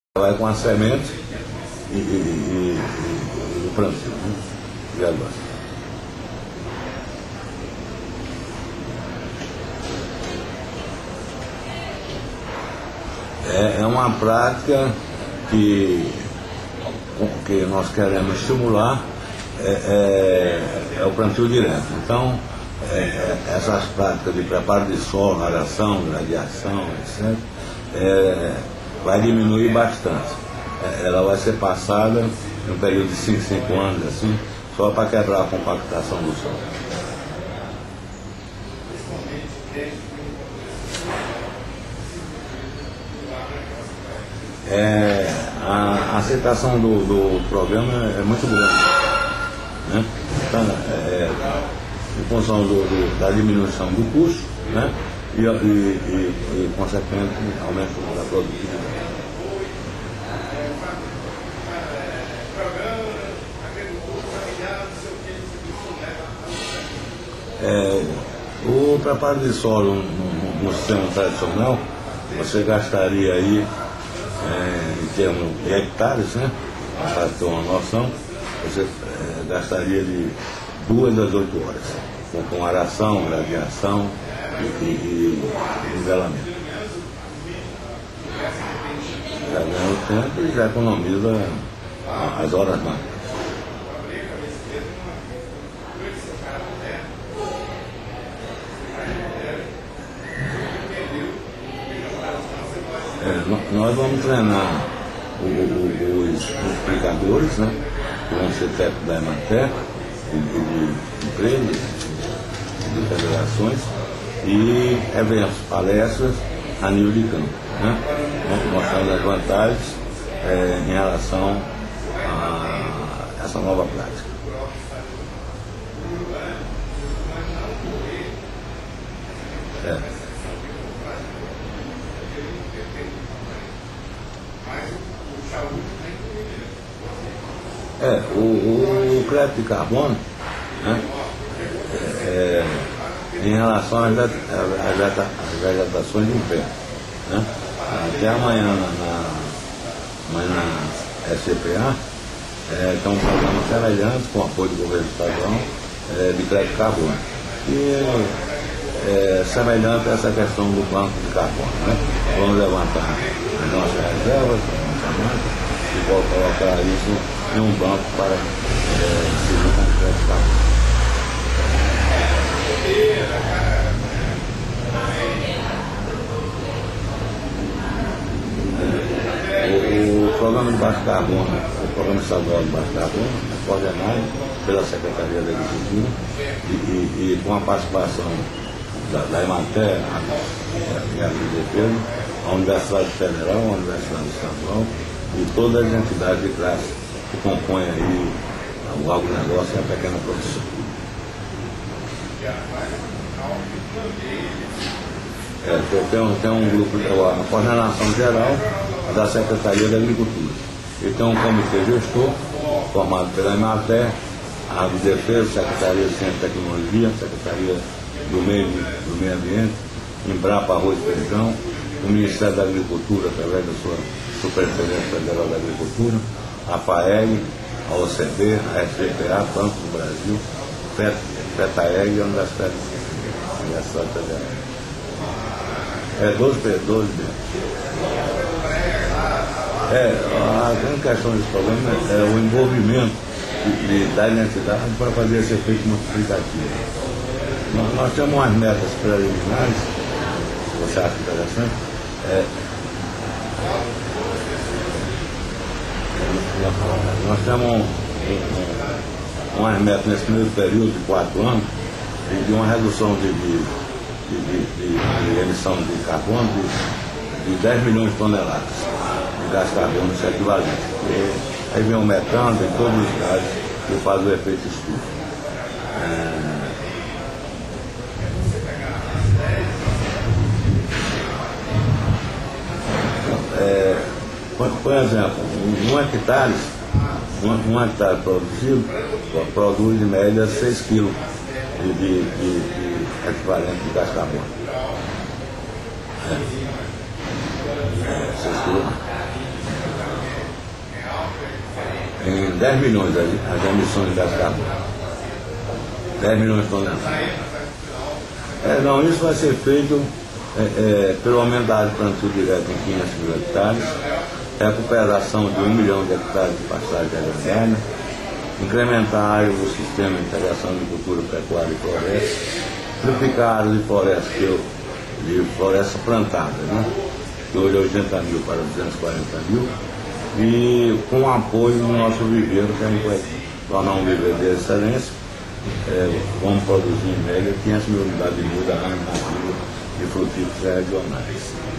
Vai com a semente e o plantio, né? E agora? É uma prática que nós queremos estimular, é o plantio direto. Então, essas práticas de preparo de solo, aração, gradiação, etc., vai diminuir bastante. Ela vai ser passada em um período de 5 anos, assim, só para quebrar a compactação do solo. A aceitação do programa é muito grande, né? Então, em função da diminuição do custo, né? E consequente aumento da produtividade. O preparo de solo no sistema tradicional, você gastaria aí, em termos de hectares, né? Para ter uma noção, você gastaria de 2 às 8 horas, com aração, gradiação e nivelamento. Já ganha o tempo e já economiza as horas máximas. Nós vamos treinar os explicadores, né? Que vão ser técnicos da Emater, de empresas, de federações, e eventos, palestras a nível de campo, né? Mostrando as vantagens em relação a essa nova prática. O crédito de carbono, né, em relação às vegetações de inverno, né, até amanhã na SCPA tem um programa semelhante com apoio do governo estadual de crédito de carbono. E semelhante a essa questão do banco de carbono, né? Vamos levantar as nossas reservas, e vou colocar isso em um banco para servir como crédito de carbono. O programa de baixo carbono, o programa estadual de baixo carbono, é coordenado pela Secretaria da Agricultura e com a participação da Emater, a Defesa, a Universidade Federal, a Universidade Estadual e todas as entidades de classe que compõem aí o agronegócio e a pequena produção. Tem um grupo, a coordenação geral da Secretaria da Agricultura. E tem um comitê gestor formado pela Emater, a Defesa, Secretaria de Ciência e Tecnologia, Secretaria do Meio Ambiente, Embrapa, Arroz e Feijão, o Ministério da Agricultura, através da sua Superintendência Federal da Agricultura, a FAEG, a OCB, a SCPA, Banco do Brasil, FETAEG e a Universidade Federal. 12 dentro. A grande questão desse problema é o envolvimento da identidade para fazer esse efeito multiplicativo. Nós temos umas metas preliminares, se você acha interessante, nós temos umas metas nesse primeiro período de 4 anos de uma redução de emissão de carbono de 10 milhões de toneladas de gás carbônico equivalente. Aí vem o metano, tem todos os gases que fazem o efeito estufa. Por exemplo, um hectare produzido produz em média 6 kg de equivalente de gás carbônico. 6 kg. em 10 milhões as emissões de gás carbônico. 10 milhões de toneladas. Não, isso vai ser feito pelo aumento da área de plantio direto em 500 mil hectares, recuperação de 1 milhão de hectares de pastagem agroexterna, incrementar a área do sistema de integração de cultura, pecuária e floresta, triplicar a área de floresta plantada, né? De hoje 80 mil para 240 mil, e com apoio no nosso viveiro, que a gente vai tornar um viveiro de excelência, vamos produzir em média 500 mil unidades de muda ano de frutíferos regionais.